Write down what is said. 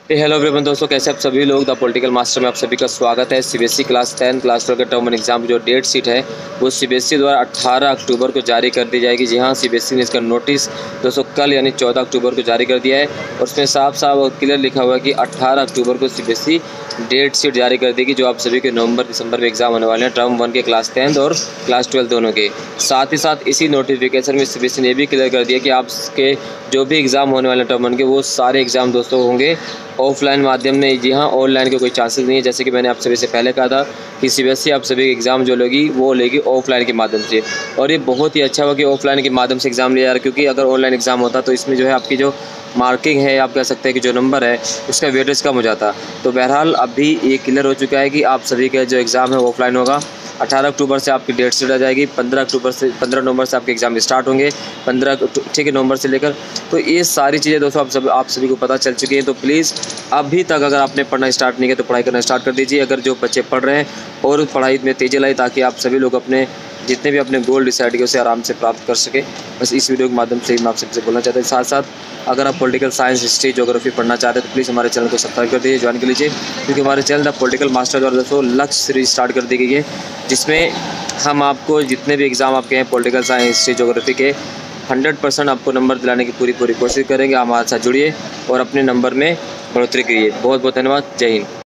Hello everyone दोस्तों, कैसे आप सभी लोग। द पॉलिटिकल मास्टर में आप सभी का स्वागत है। सीबीएसई क्लास 10 क्लास 12 का टर्म वन एग्जाम जो डेट शीट है वो सीबीएसई द्वारा 18 अक्टूबर को जारी कर दी जाएगी। जी हाँ, सीबीएसई ने इसका नोटिस दोस्तों कल यानी 14 अक्टूबर को जारी कर दिया है और उसमें साफ साफ और क्लियर लिखा हुआ है कि 18 अक्टूबर को सीबीएसई डेट शीट जारी कर देगी, जो आप सभी के नवंबर दिसंबर में एग्जाम होने वाले हैं, टर्म 1 के क्लास 10 और क्लास 12 दोनों के। साथ ही साथ इसी नोटिफिकेशन में सीबीएसई ने भी क्लियर कर दिया कि आपके जो भी एग्ज़ाम होने वाले हैं टर्म 1 के, वो सारे एग्ज़ाम दोस्तों होंगे ऑफलाइन माध्यम में। जी हाँ, ऑनलाइन के कोई चांसेस नहीं है। जैसे कि मैंने आप सभी से पहले कहा था कि सीबीएसई आप सभी एग्ज़ाम जो लेगी वो लेगी ऑफलाइन के माध्यम से, और ये बहुत ही अच्छा हुआ कि ऑफलाइन के माध्यम से एग्ज़ाम लिया जा रहा है, क्योंकि अगर ऑनलाइन एग्ज़ाम होता तो इसमें जो है आपकी जो मार्किंग है, आप कह सकते हैं कि जो नंबर है उसका वेटेज कम हो जाता। तो बहरहाल अभी ये क्लियर हो चुका है कि आप सभी का जो एग्ज़ाम है वो ऑफलाइन होगा। 18 अक्टूबर से आपकी डेट शीट आ जाएगी। 15 नवंबर से आपके एग्ज़ाम स्टार्ट होंगे, 15 ठीक है नवंबर से लेकर। तो ये सारी चीज़ें दोस्तों आप सभी को पता चल चुकी हैं। तो प्लीज़ अभी तक अगर आपने पढ़ना स्टार्ट नहीं किया तो पढ़ाई करना स्टार्ट कर दीजिए। अगर जो बच्चे पढ़ रहे हैं और पढ़ाई में तेज़ी लाई, ताकि आप सभी लोग अपने जितने भी अपने गोल डिसाइड किए उसे आराम से प्राप्त कर सके। बस इस वीडियो के माध्यम से मैं आप सबसे बोलना चाहता हूँ। साथ साथ अगर आप पॉलिटिकल साइंस, हिस्ट्री, ज्योग्राफी पढ़ना चाहते हैं तो प्लीज़ हमारे चैनल को सब्सक्राइब कर दीजिए, ज्वाइन कर लीजिए, क्योंकि हमारे चैनल द पॉलिटिकल मास्टर द्वारा दोस्तों लक्ष्य सीरीज स्टार्ट कर दी गई है, जिसमें हम आपको जितने भी एग्ज़ाम आपके हैं पॉलिटिकल साइंस, हिस्ट्री, ज्योग्राफी के 100% आपको नंबर दिलाने की पूरी कोशिश करेंगे। हमारे साथ जुड़िए और अपने नंबर में बढ़ोतरी करिए। बहुत बहुत धन्यवाद। जय हिंद।